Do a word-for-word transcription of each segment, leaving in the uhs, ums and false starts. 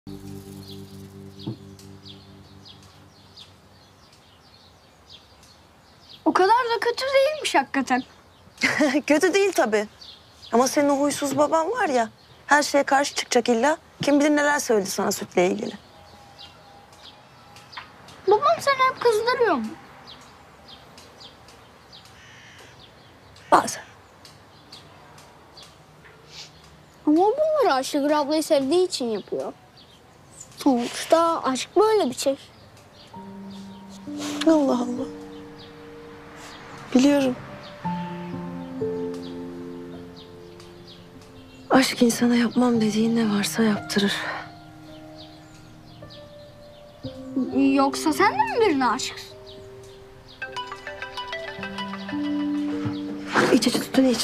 O kadar da kötü değilmiş hakikaten. Kötü değil tabii. Ama senin o huysuz baban var ya, her şeye karşı çıkacak illa. Kim bilir neler söyledi sana sütle ilgili. Babam seni hep kızdırıyor mu? Bazen. Ama bunları Ayşegül ablayı sevdiği için yapıyor. Sonuçta aşk böyle bir şey. Allah Allah. Biliyorum. Aşk insana yapmam dediğin ne varsa yaptırır. Yoksa sen de mi birine aşıksın? İç iç sütünü iç.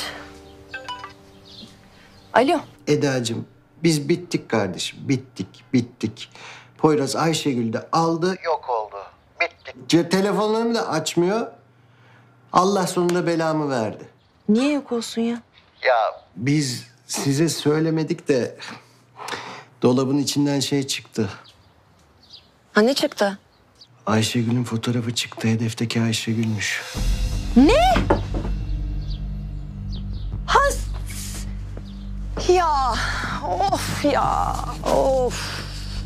Alo. Edacığım, biz bittik kardeşim. Bittik, bittik. Poyraz Ayşegül de aldı, yok oldu. Bittik. Ce telefonlarımı da açmıyor. Allah sonunda belamı verdi. Niye yok olsun ya? Ya biz size söylemedik de dolabın içinden şey çıktı. Ha ne çıktı? Ayşegül'ün fotoğrafı çıktı. Hedefteki Ayşegül'müş. Ne? Has. Ya of ya of.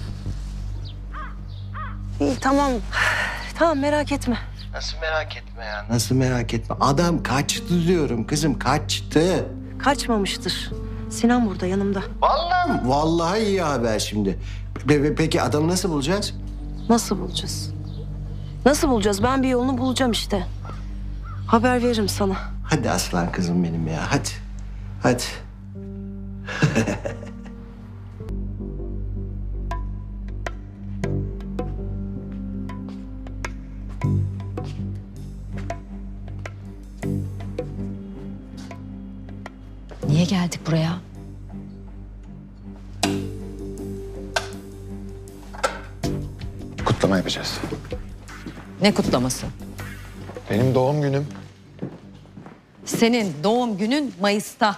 İyi tamam. Tamam merak etme. Nasıl merak etme ya? Nasıl merak etme? Adam kaçtı diyorum kızım, kaçtı. Kaçmamıştır. Sinan burada yanımda. Vallahi mi? Vallahi iyi haber şimdi. Pe- pe- Peki adamı nasıl bulacağız? Nasıl bulacağız? Nasıl bulacağız? Ben bir yolunu bulacağım işte. Haber veririm sana. Hadi aslan kızım benim ya, hadi. Hadi. Niye geldik buraya? Kutlama yapacağız. Ne kutlaması? Benim doğum günüm. Senin doğum günün Mayıs'ta.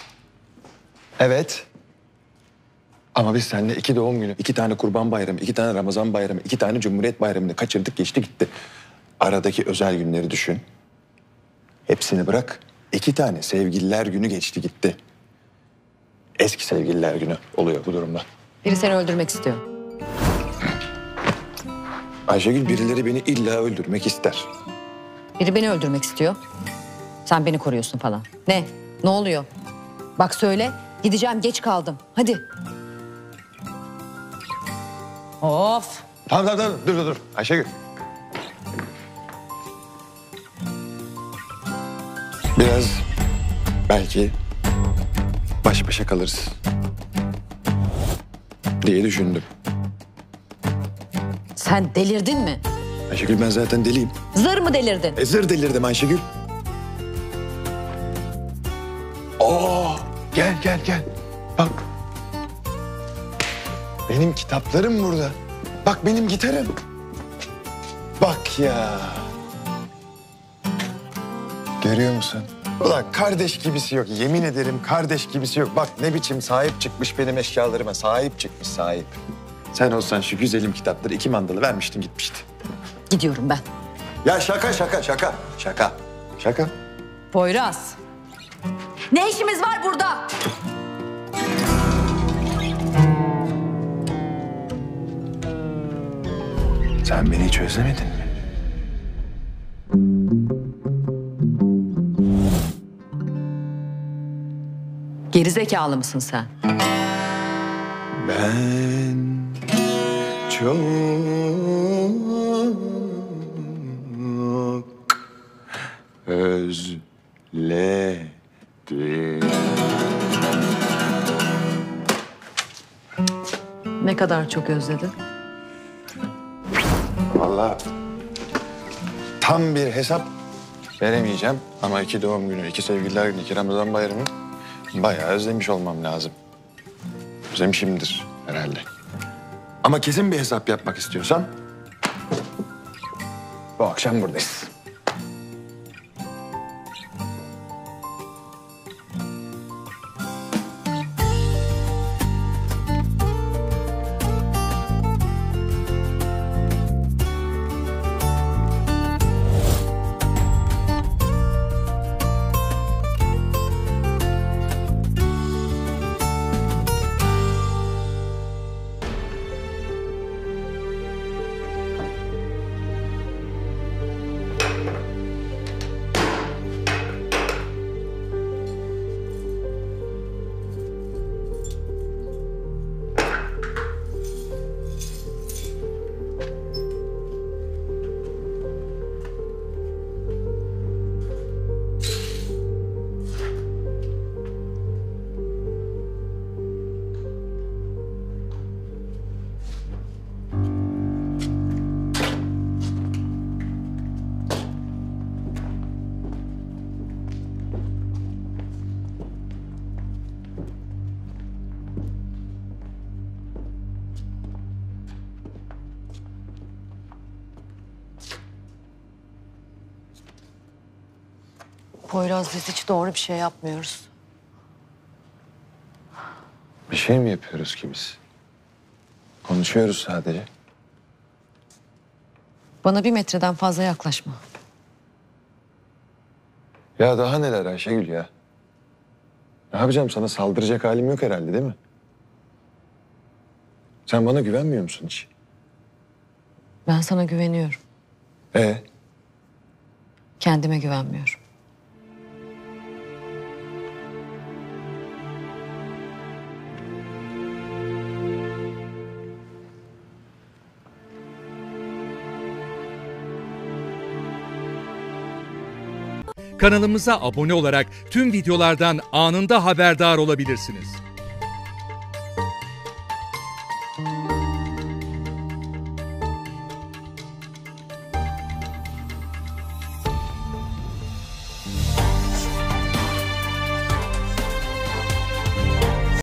Evet. Ama biz seninle iki doğum günü, iki tane Kurban Bayramı, iki tane Ramazan Bayramı, iki tane Cumhuriyet Bayramı'nı kaçırdık, geçti gitti. Aradaki özel günleri düşün. Hepsini bırak. İki tane sevgililer günü geçti gitti. Eski sevgililer günü oluyor bu durumda. Biri seni öldürmek istiyor. Ayşegül, birileri beni illa öldürmek ister. Biri beni öldürmek istiyor. Sen beni koruyorsun falan. Ne? Ne oluyor? Bak söyle. Gideceğim, geç kaldım. Hadi. Of. Tamam tamam tamam, dur dur dur. Ayşegül. Biraz belki baş başa kalırız diye düşündüm. Sen delirdin mi? Ayşegül, ben zaten deliyim. Zır mı delirdin? E, zır delirdim Ayşegül. Oo, gel gel gel. Bak. Benim kitaplarım burada. Bak benim gitarım. Bak ya. Görüyor musun? Ulan kardeş gibisi yok. Yemin ederim kardeş gibisi yok. Bak ne biçim sahip çıkmış benim eşyalarıma. Sahip çıkmış, sahip. Sen olsan şu güzelim kitapları iki mandalı vermiştin, gitmişti. Gidiyorum ben. Ya şaka şaka şaka. Şaka. Şaka. Poyraz. Ne işimiz var burada? Sen beni hiç özlemedin mi? Gerizekalı mısın sen? Ben çok özledim. Ne kadar çok özledin? Vallahi tam bir hesap veremeyeceğim ama iki doğum günü, iki sevgililer günü, iki Ramazan bayramı bayağı özlemiş olmam lazım. Özlemişimdir herhalde. Ama kesin bir hesap yapmak istiyorsan bu akşam buradayız. Poyraz, biz hiç doğru bir şey yapmıyoruz. Bir şey mi yapıyoruz ki biz? Konuşuyoruz sadece. Bana bir metreden fazla yaklaşma. Ya daha neler Ayşegül ya? Ne yapacağım, sana saldıracak halim yok herhalde değil mi? Sen bana güvenmiyor musun hiç? Ben sana güveniyorum. Ee, Kendime güvenmiyorum. Kanalımıza abone olarak tüm videolardan anında haberdar olabilirsiniz.